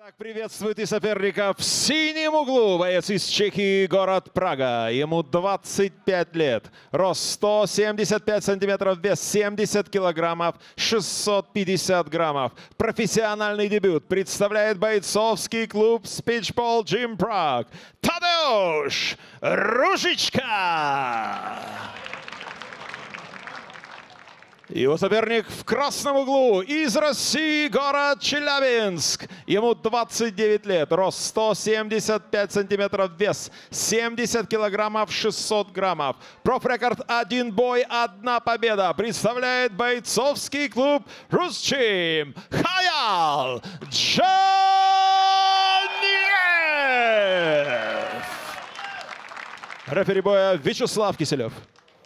Так, приветствует и соперника в синем углу. Боец из Чехии, город Прага. Ему 25 лет. Рост 175 сантиметров, вес 70 килограммов, 650 граммов. Профессиональный дебют представляет бойцовский клуб Speechball Gym Prague. Tadeusz Ружичка. Его соперник в красном углу из России, город Челябинск. Ему 29 лет, рост 175 сантиметров, вес 70 килограммов, 600 граммов. Профрекорд 1 бой, 1 победа. Представляет бойцовский клуб Русчим Хаял Джаньев. Рефери боя Вячеслав Киселев.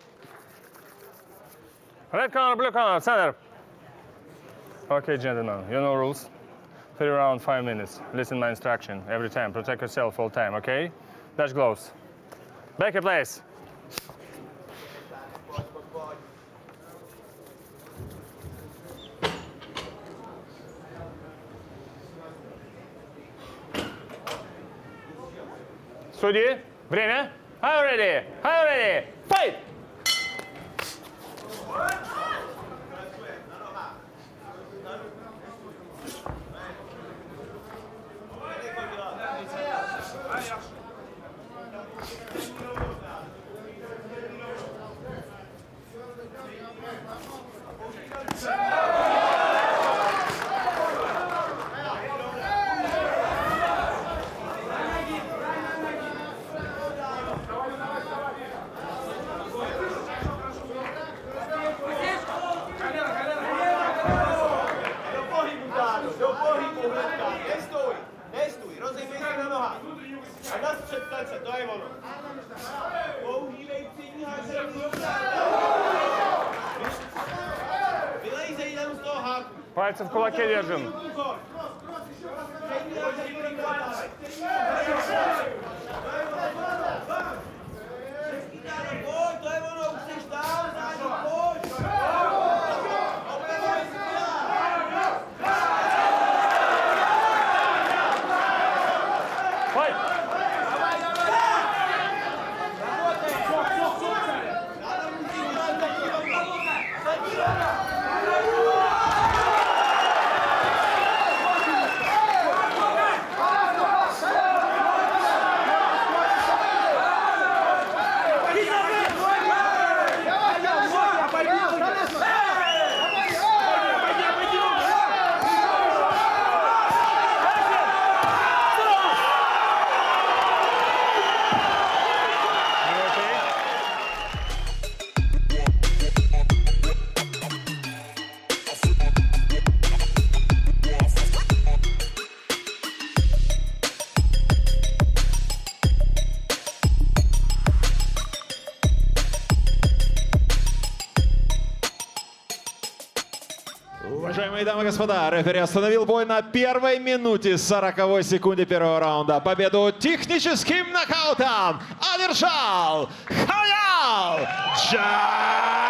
Red corner, blue corner, center. Okay, gentlemen, you know rules. 3 rounds, 5 minutes. Listen my instruction every time. Protect yourself all time, okay? Dash gloves. Back in place. Судьи, время. Are you ready? Are you ready? Fight! Пальцы в кулаке держим. Уважаемые дамы и господа, рефери остановил бой на первой минуте 40-й секунде первого раунда. Победу техническим нокаутом одержал Хаял Джаньев.